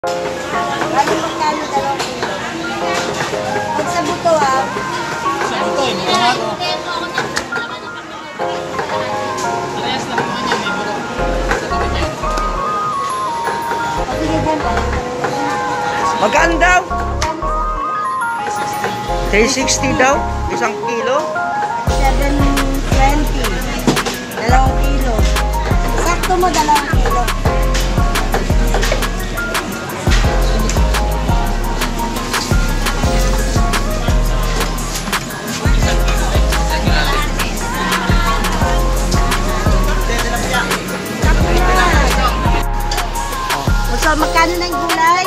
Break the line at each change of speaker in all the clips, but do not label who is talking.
Ano magkano 2 kilo? Pag sa buto
Sa buto, yung mga ako. Parehas lang naman yun, may buto. Sa tabi niya.
Pagpilihan pa.
Magkano daw? 360 daw? Isang kilo?
720. 2 kilo. Sakto mo 2 kilo. So, magkano na yung gulay?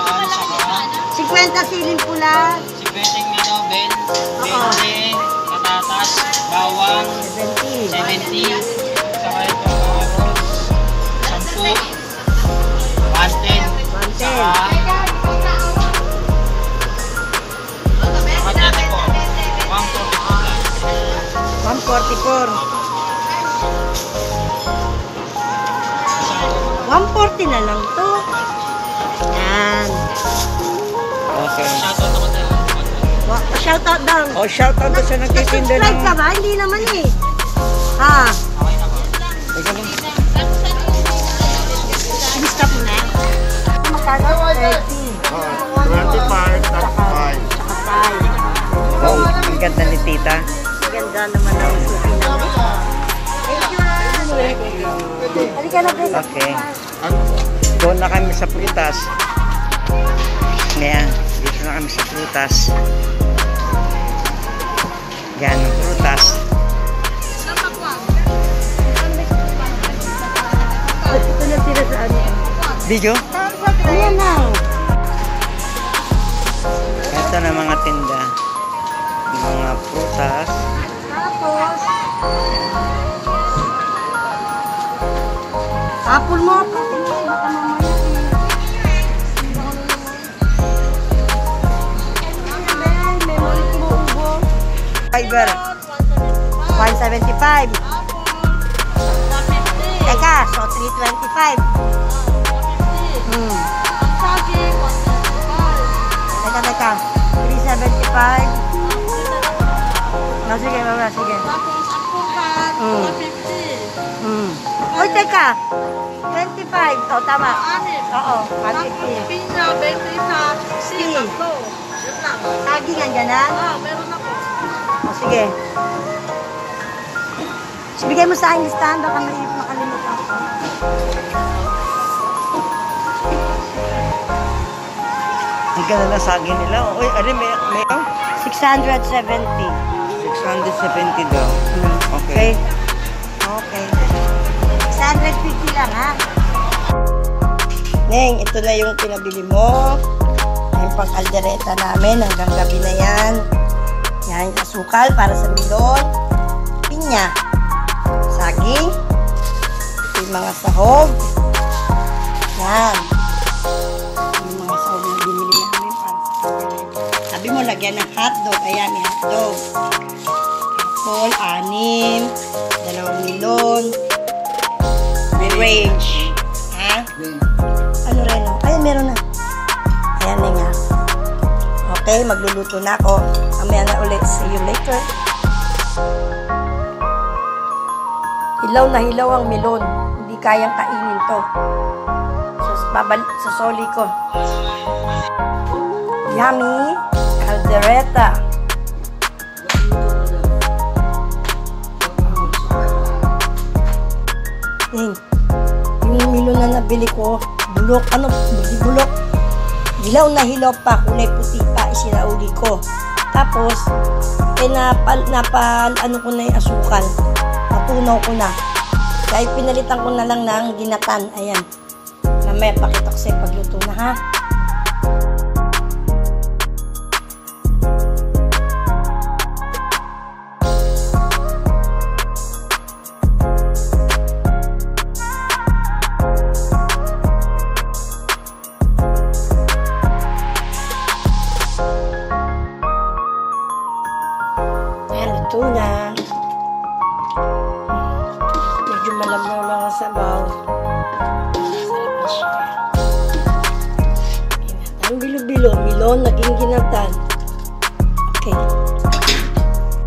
50 siling pula.
50 nga daw, Ben. 20, patatas, bawang, 70. Saka ito, arroz, 10, 110. Saka natin po,
144. 140 na lang to. Yan.
Okay.
shoutout ako tayo.
Shoutout daw.
Oh, shoutout doon sa nagtitinda
Subscribe
ng...
ka ba? Hindi naman eh. Ha?
Okay na po.
Ikaw lang.
Stop mo na. Magkano? 30.
25, that's fine.
Oh, ang ganda ni tita.
Ganda naman ang suki namin. Halika na, please.
Okay. Doon na kami sa prutas. Ayan, dito na kami sa prutas. Yan, prutas.
Ito na tira sa ano.
Video?
Ayan na.
Ito na mga tinda. Mga prutas.
Tapos, apple mo. Baka mamaya memory mo ubo.
Fiber.
175. Teka, so 325. Teka. 375. Sige, mama, sige. Uy, teka. 25. Oh, tama. Oo, 150. Saging ang ganan? Oh, sige. Bigay mo sa akin listahan, baka makalimutan ko.
Ang ganda na saging nila. Uy, ano, may
670.
670 daw.
Okay.
Okay.
Okay. 650 lang, ha? Neng, ito na yung pinabili mo. Yung pang-aldereta namin. Hanggang gabi na yan. Yan, asukal para sa milon. Pinya. Saging. Ito yung mga sahog. Yan. Yung mga sahog na binili namin para sa aldereta. Sabi mo, lagyan ng hotdog. Ayan, may hotdog. Apple, 6. 2 milon. Range. Ha? Ano rin? Ayan, meron na. Ayan na nga. Okay, magluluto na ako. Mamaya na ulit. See you later. Hilaw na hilaw ang melon. Hindi kayang kainin to. Sa soli ko. Yummy. Caldereta. Yung milon na nabili ko, bulok, bulok. Hilaw na hilaw pa, kulay puti pa, isinauli ko. Tapos, ano ko na yung asukal. Natunaw ko na. Kaya pinalitan ko na lang ng ginatan. Ayan. Mamaya pakita ko sa'yo pagluto na, ha? Luto na. Medyo malamnaw lang ang sabaw. Sarap na siya. Ang bilo-bilo, milon, naging ginatan. Okay.